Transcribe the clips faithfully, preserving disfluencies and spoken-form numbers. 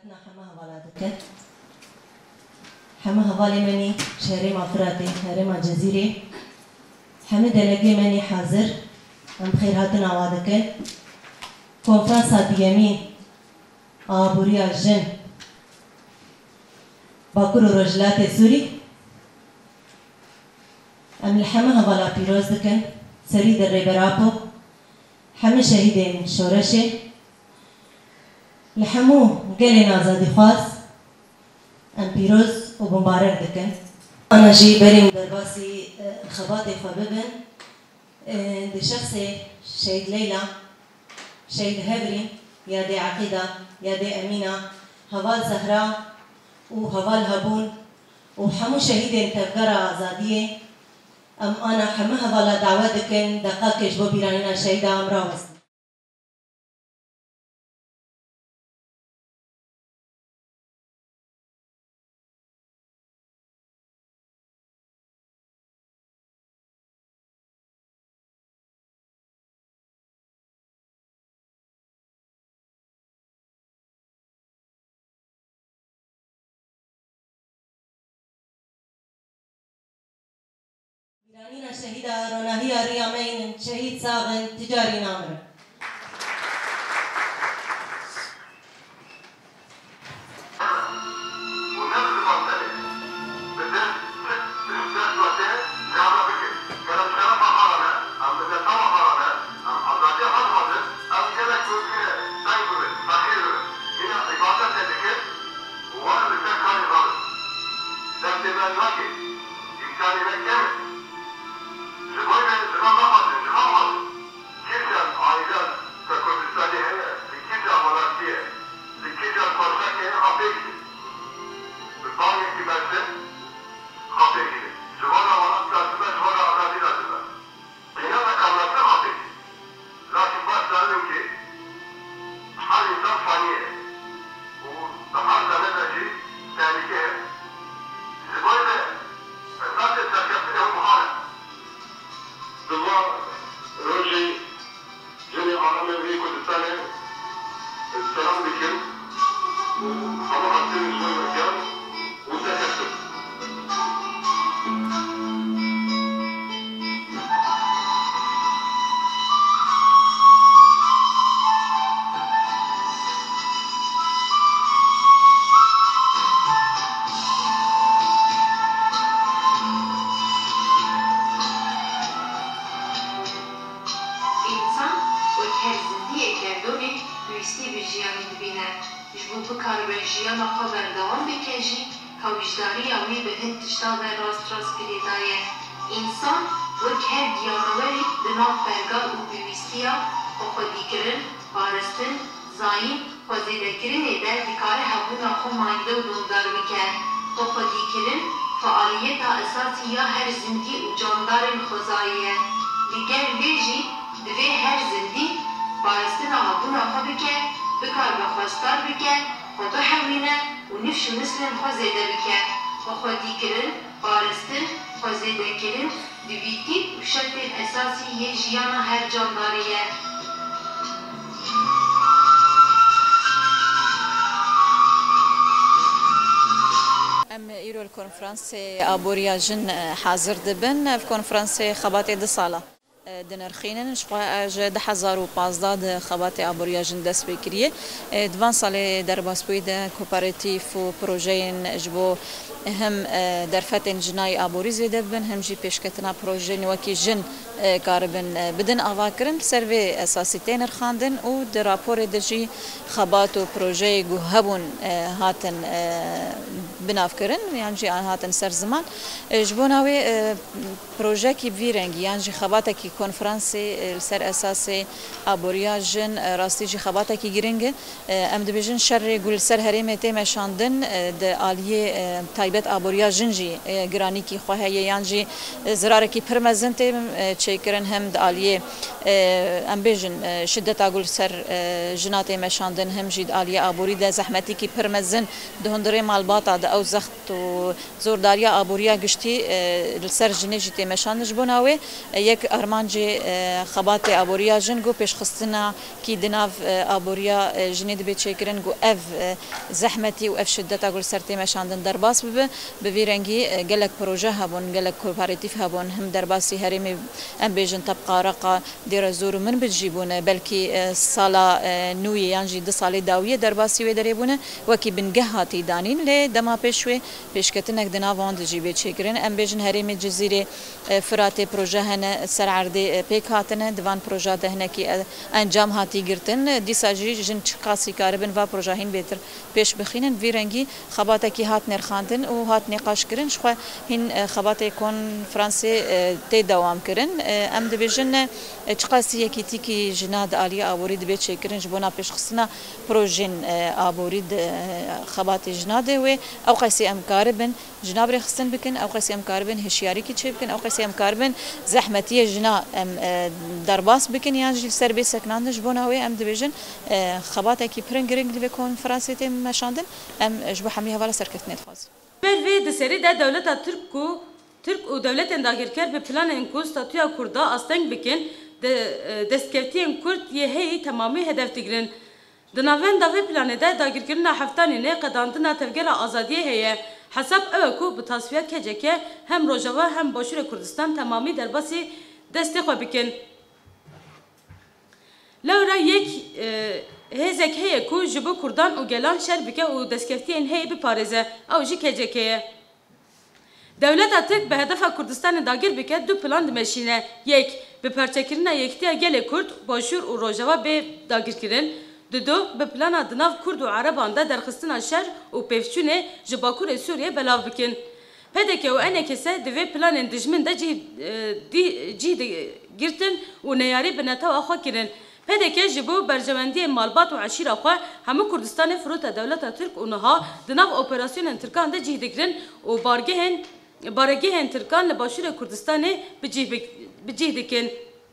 حالتنا حما هوالاتك حما هوالي مني شهري مافراتي هرما جزيرة حمد دلقي مني حاضر ام بخير هاتنا وادك كونفرانسات يمين آبوريا الجن باكر رجلات سوري ام الحما هوالا بيروز دكن سريد الريبرابو حما شهيدين شورشي لحمو قالي نازادي خاص ام بيروز وبمبارك دكن انا جي بريم درباسي خباطي خببن دي شخصي شهيد ليلى شهيد هبري يا دي عقيدة يا دي أمينة هوال زهراء وهوال هبون وحمو شهيدين تفقرة زادية ام انا حما هوالا دعواتكن دقاقش بو بيرانينا شهيدة امراوز بيرانينا شهيدة روناهية ريامين شهيد ساغن تجاري نامر İnsan ve her diyanavari dinav pergal u bivistiya oxwedîkirin, parastin, zayîn, xwezêdekirinê de dikare hebûna xwe mayîde û dûndar bike. Oxwedîkirin faaliyeta esasî ya her zindî û candarên xwezayî ye. Li gel vê jî divê her zindî parastina hebûna xwe bike, bikar bixwestar bike, xwe bihewîne û nifş û nislên xwe zêde bike. Oxwedîkirin, parastin, xwezêdekirin divîtî û şertên esasî yê jiyana her candarî ye. ام ایرو الکنفرانسی آبوریا جن حاضر دبن في کنفرانسی خبات دو ساله دنرخینن شقا اج ده هزار و پانزده خبات آبوریا جن دست بکریه دوان سال در باسپوی ده کوپراتیف و پروژه‌ین جبو هم درفتن جنای آبوری زیده بن هم جی پیشکتنا پروژه نوکی جن کاربن بدن آواکرن سروی اساسی تینر خواندن و در راپور دجی خبات و پروژه گو هبون هاتن بناف کرن یعنی جی هاتن سر زمان جبوناوی پروژه کی ویرنگ یعنی جی خبات کی کنفرانسی سر اساسی آبوریا جن راستی جی خبات کی گرینگ ام دبیجن شر گل سر هریم تیم شاندن د عالیه تایب تایبەت ئابووریا ژن jî giranîkî xwe heye yan jî zirarekî pir mezin tê çêkirin hem di aliyê em bêjin şiddeta gul ser jina tê meşandin hem jî di aliyê aborî de zehmetîkî pir mezin di hundirê malbata de ew zext û zordariya aboriya giştî li ser jinê jî tê meşandin ji bo navê yek armancê xebatê aboriya jin got pêşxistina kî di nav aboriya jinê dibe çêkirin got ev zehmetî û ev şiddeta gul ser tê meşandin derbas bibe bi vî rengî gelek proje hebûn gelek kooperatif hebûn hem derbasî herêmê em bêjin tebqaraqa dêre zor û min bijîbûne belkî sala nûyê yan jî di salê dawiyê derbasî wê derê bûne wekî bingeh hatî danîn lê dema pêş wê pêşketinek di nav wan de jî bê çêkirin em bêjin herêmê Cizîrê Firatê proje hene ser erdê pêk hatine di van proja de hinekî encam hatî girtin dîsa jî jin çi qasî karibin va proja hîn bêtir pêş bixînin vî rengî xebatekî hat nêrxandin û hat nêqaşkirin ji xwe hîn xebatê konferansê tê dewam kirin em dibêjin çi qasî yekîtîkî jina di aliyê aborî dibe çêkirin ji bo na pêşxistina projên aborî di xebatê jina de wê ew qesî em karibin jina birêxistin bikin ew qesî em karibin hişyarîkî çê bikin ew qesî em karibin zehmetiyê jina em derbas bikin yan jî ser bê seknandin ji bo navê em dibêjin xebatekî pirin giring li vê konferansê tê meşandin em ji bo hemî hevala serkeftinê dixwazin. Bervê di serî de dewleta Tirk û Tirk û dewletên dagirker bi planên ku statuya Kurda asteng bikin destkeftiyên Kurd yê heyî temamî hedef digirin. Di navenda vê planê de dagirkirina heftanînê qedandina tevgera azadiyê heye. Hesab ew e ku bi tasfiya keceke hem Rojava hem Başûrê Kurdistan temamî derbasî destê xwe bikin. Lewra yek hêzek heye ku ji bo Kurdan û gelan şer bike û destkeftiyên heyê biparêze ew jî kecek heye. Dewleta Tirk bi hedefa Kurdistanê dagir bike du plan dimeşîne. Yek, bi perçekirina yektiya gelê Kurd, Başûr û Rojava bê dagirkirin. Di du, bi plana di nav Kurd û Ereban de derxistina şer û pevçûnê ji Bakurê Sûriyê belav bikin. Pedeke û eneke ise di vê planên dijmin de cih girtin û neyarî bi netewê xwe kirin. Pedeke ji bo berjewendiyê malbat û eşîra xwe hemû Kurdistanê firota dewleta Tirk û niha di nav operasyonên Tirkan de cih dikirin û bargehên baregehên Tirkan li Başûrê Kurdistanê bi cih dikin.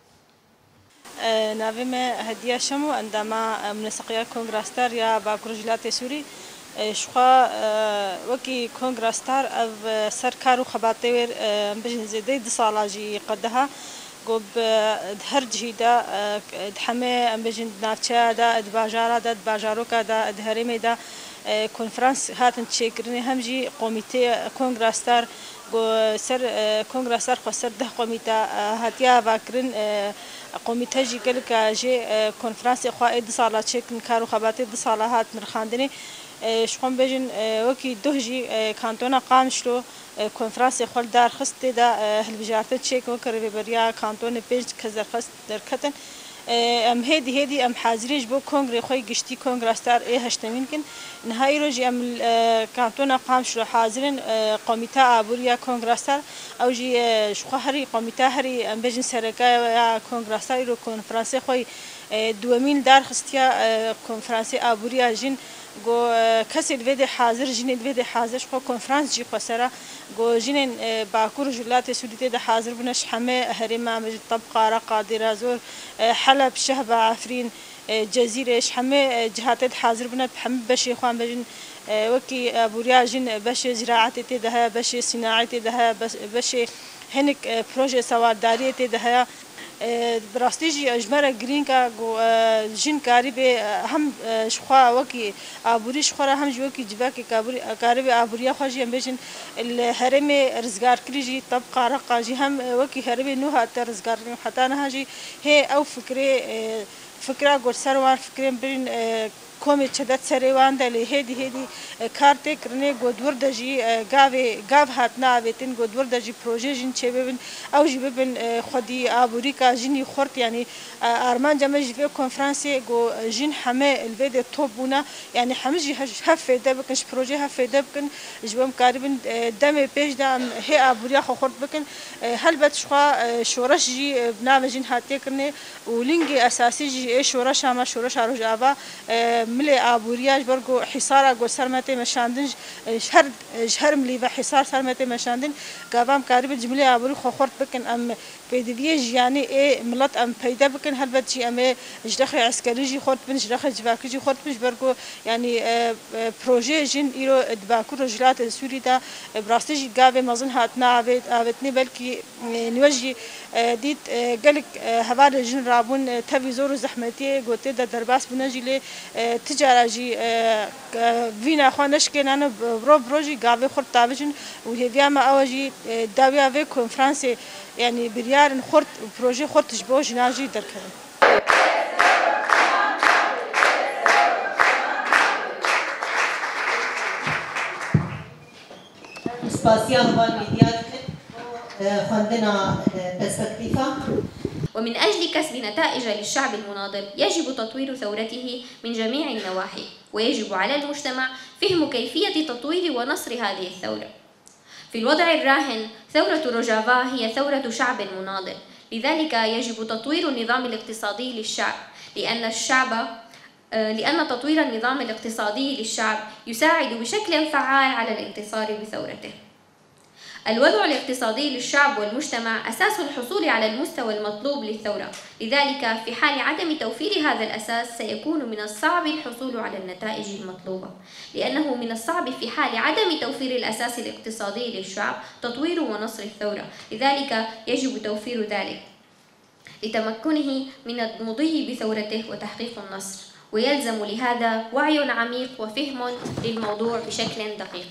Navê me Hediye Şem û endama Mineseqiya Kongrastar ya Bakur Jilatê Sûrî ji xwe wekî kongrastar ev serkar û xebatê wê bijin zêdeyî di sala jî qedeha got her cihî de di hemê em bijin di navçeya de di bajara de di bajaroka de di herêmê de konferans hatin çêkirinê hem jî komîtê kongrastar ser kongrastar xwe ser deh komîte hatiye avakirin komîte jî geleka jê konferansê xwe ê di sala çêkin kar û xebatê di sala hat nirxandinê ji xwe bêjin wekî duh jî kantona Qamişlo konferansê xwe li darxistê de hilbijartin çêk wek rêveberiya kantonê pênc kes derxist derketin em hêdî hêdî em hazirîn ji bo kongrê xwe giştî kongrastar ê heştemîn kin niha îro jî em kantona Qamişlo hazirîn komîte aboriya kongrastar ew jî ji xwe herî komîte herî em bêjin serekaya kongrastar îro konferansê xwe duwemîn darxistiya konferansê aboriya jin got kesê li vê de hazir jinê li vê de hazir ji xwe konferans jî xwesera got jinên Bakur Jilatê Sûrî tê de hazir bûne ji hemê herêma Tebqara Qadîra Zor Heleb Şehba Efrîn Cezîrê ji hemê cihatê de hazir bûne bi hemî beşê xwe bêjin wekî aboriya jin beşê ziraetê tê de heye beşê sînaî tê de heye beşê hinek proje sewardariyê tê de heye bi rastî jî ji me re girîng e jin karî bê hem ji xwe wekî aborî ji xwe re hem jî wekî civakê karî bê aboriya xwe jî em bêjin li herêmê rizgarkirî jî Tebqara jî hem wekî herêmê nû hatine rizgarkirin heta niha jî hê ew fikrê fikra got ser wan fikrên birîn komê çedet serê wan de lê hêdî hêdî kar tê kirinê got wir de jî gavê gav hatine avêtin got wir de jî proje jîn çê bibin ew jî bibin xwedî aborîka jinî xurt yanî armanca me ji vê konferansê got jîn hemê li vê de top bûne yanî hemî jî hev fêde bikin ji proje hev fêde bikin ji bo em karibin demê pêş de em hê aboriya xwe xurt bikin helbet ji xwe şoreş jî bi navê jîn hatiye kirinê û lingê esasî jî ای شورش هم شورش روز آوا ملی آبوریاج برگو حصار گو سرمت مشاندن شهر شهر ملی و حصار سرمت مشاندن قوام قریب جمله آبوری خورد بکن ام پیدویج یعنی ای ملت ام پیدا بکن هر بچی ام جدخ عسکری جی خورد بن جدخ جواکی جی خورد بن برگو یعنی پروژه جن ایرو دباکو رجلات سوری دا براستیجی قاوه مازن هاتنا عبد عبدني بلكي نوجي ديت قالك هوار جن رابون تبي زور زحمتي قلت ده درباس بنجي لي تجارة جي فينا خوانش كنا أنا برو بروجي قاوي خرط تابجن وهي فيما أوجي داوية في كونفرنسي يعني بريار خرط بروجي خرط جبوج ناجي دركهم. سپاسیا هوان میدیات خواندنا برسبكتيفا. ومن أجل كسب نتائج للشعب المناضل يجب تطوير ثورته من جميع النواحي، ويجب على المجتمع فهم كيفية تطوير ونصر هذه الثورة. في الوضع الراهن ثورة روجافا هي ثورة شعب مناضل، لذلك يجب تطوير النظام الاقتصادي للشعب، لأن الشعب لأن تطوير النظام الاقتصادي للشعب يساعد بشكل فعال على الانتصار بثورته. الوضع الاقتصادي للشعب والمجتمع أساس الحصول على المستوى المطلوب للثورة، لذلك في حال عدم توفير هذا الأساس سيكون من الصعب الحصول على النتائج المطلوبة، لأنه من الصعب في حال عدم توفير الأساس الاقتصادي للشعب تطوير ونصر الثورة، لذلك يجب توفير ذلك لتمكنه من المضي بثورته وتحقيق النصر، ويلزم لهذا وعي عميق وفهم للموضوع بشكل دقيق.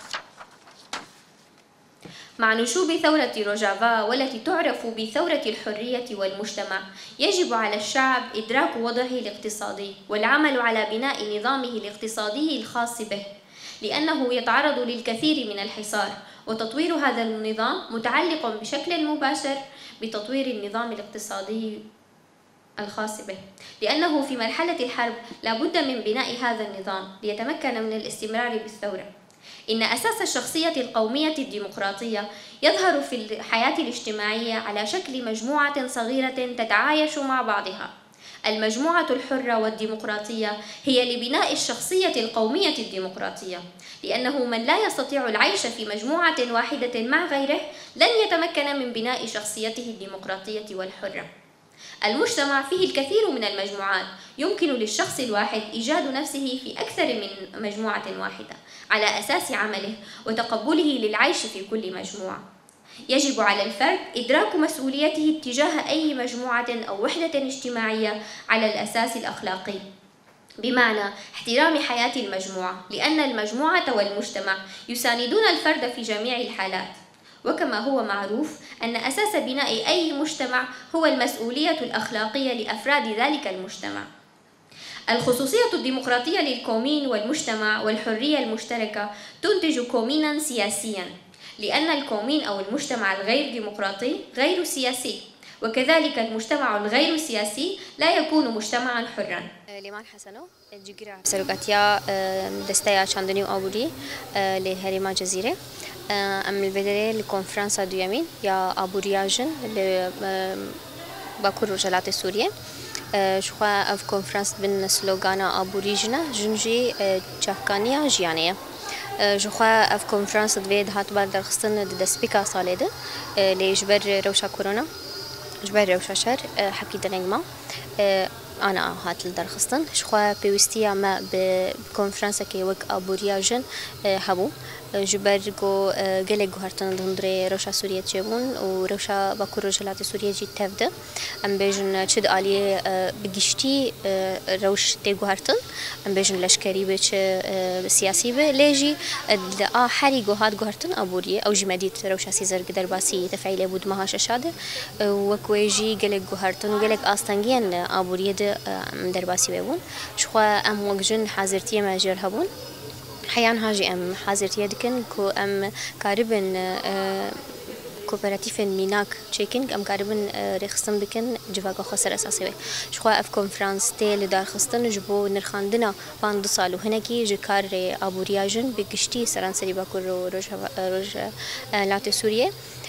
مع نشوب ثورة روجافا والتي تعرف بثورة الحرية والمجتمع، يجب على الشعب إدراك وضعه الاقتصادي والعمل على بناء نظامه الاقتصادي الخاص به، لأنه يتعرض للكثير من الحصار، وتطوير هذا النظام متعلق بشكل مباشر بتطوير النظام الاقتصادي الخاص به، لأنه في مرحلة الحرب لا بد من بناء هذا النظام ليتمكن من الاستمرار بالثورة. إن أساس الشخصية القومية الديمقراطية يظهر في الحياة الاجتماعية على شكل مجموعة صغيرة تتعايش مع بعضها. المجموعة الحرة والديمقراطية هي لبناء الشخصية القومية الديمقراطية، لأنه من لا يستطيع العيش في مجموعة واحدة مع غيره لن يتمكن من بناء شخصيته الديمقراطية والحرة. المجتمع فيه الكثير من المجموعات، يمكن للشخص الواحد إيجاد نفسه في أكثر من مجموعة واحدة على أساس عمله وتقبله للعيش في كل مجموعة. يجب على الفرد إدراك مسؤوليته تجاه أي مجموعة أو وحدة اجتماعية على الأساس الأخلاقي، بمعنى احترام حياة المجموعة، لأن المجموعة والمجتمع يساندون الفرد في جميع الحالات. وكما هو معروف أن أساس بناء أي مجتمع هو المسؤولية الأخلاقية لأفراد ذلك المجتمع. الخصوصية الديمقراطية للكومين والمجتمع والحرية المشتركة تنتج كومينا سياسيا، لأن الكومين أو المجتمع الغير ديمقراطي غير سياسي، وكذلك المجتمع الغير سياسي لا يكون مجتمعا حرا. ليمان حسنو جيجرا سرقاتيا دستايا شاندني وابودي لهريما جزيرة ام البدري الكونفرنسا دويامين يا ابورياجن باكور رجالات سوريا شخوا اف كونفرنس بن سلوغانا ابوريجنا جنجي جافكانيا جيانيا جخوا اف كونفرنس دويد هات بار درخصن دسبيكا صالده ليجبر روشا كورونا جبر روشا شهر حكي دلنجما أنا هات الدرخستن شخوا بيوستيا ما بكونفرنسا كي وك أبورياجن هبو جبرجو جلك هرتن دندري روشا سوريا تجيبون وروشا باكور رجالات سوريا جي تفده أم بيجن شد عليه بجشتي روش تيجو هرتن أم بيجن لشكري بيش سياسي به ليجي آه حري جو هات جو هرتن أبورية أو جماديت روشا سيزر قدر باسي تفعيله بود مهاش شاده وكويجي جلك جو هرتن وجلك أستنجين أبورية ده درباسي بيبون شخوا أم وجن حازرتي ما جر هبون حيان هاجي أم حازرتي دكن كو أم كاربن كوبراتيفن ميناك تشيكينج أم كاربن رخصتن بكن جواقا خسر أساسي بي شخوا أف كونفرانس تيل دار خصتن جبو نرخاندنا باندو سالو هناكي جكار أبورياجن بقشتي سرانسري باكور روج روج لاتي سوريا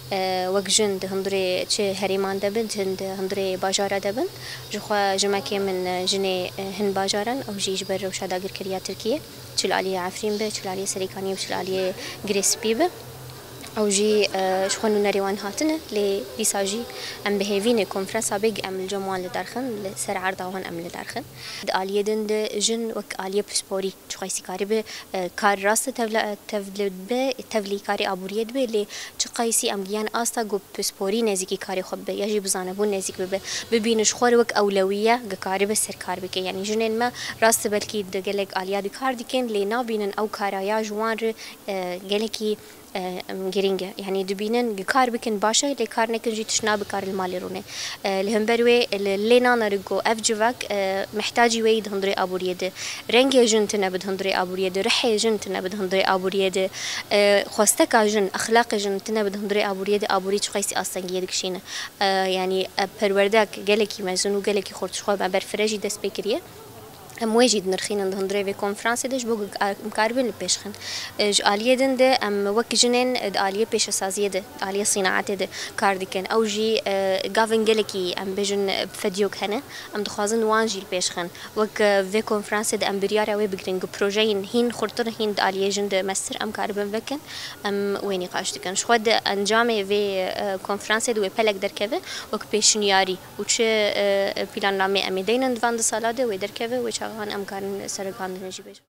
وەک ژن هەندێ چ هەرێمان دەبن هەند هەندێ باژارە دەبن ژخوا ژمەکێ من ژنێ هەن باژارن ئەو ژیش بەر ڕەوشە داگیرکردیا تورکیە چل عالیە عفرین بێ چل عالیە سەرێکانی و چل عالیە گرێسپی بێ او جي شخون نريوان هاتنا لديساجي ام بهيفين كونفرنس بيج ام الجموان لدارخن سر عرضوان ام لدارخن آلية دند جن وك آلية بسبوري شخيسي كاري به كار راست تفل تفل به تفلي كاري ابوريد به ل شخيسي ام جيان استا جو بسبوري نزيكي كاري خب يجي بزانبون نزيك به ببين شخور وك اولويه كاري به سر كار بك يعني جنين ما راست بلكي دجلك آلية دكار ديكن لنا بينن او كارايا جوان جلكي گرینگه یعنی دبینن کار بکن باشه لی کار نکن جی تشنا بکار المالی رونه لهم بروی لینا نرگو اف جوک محتاجی وید هندری آبوریده رنگ جن تنبد هندری آبوریده رح جن تنبد هندری آبوریده خواسته کا جن اخلاق جن تنبد هندری آبوریده آبوری چخیسی آستانگی دکشینه یعنی پروردک گلکی مزنو گلکی خورد شخو ما برفرجی دست بکریه ام واجد نرخين عند هندري في كونفرنس دش بوق مكاربين البيشخن آلية دند ام وك جنين آلية بيش سازية ده آلية صناعات ده كارديكن أو جي قافن جلكي ام بيجن فديوك هنا ام دخازن وانجي البيشخن وك في كونفرنس ده ام بريارة وي بجرينج بروجين هين خرطر هين آلية جند مستر ام كاربين بكن ام ويني قاشتكن شو خد انجام في كونفرنس ده وبلك دركبه وك بيشنياري وش بلان رامي ام دينن فاند سالادة ويدركبه وش هان أمكان سرقان نجيبه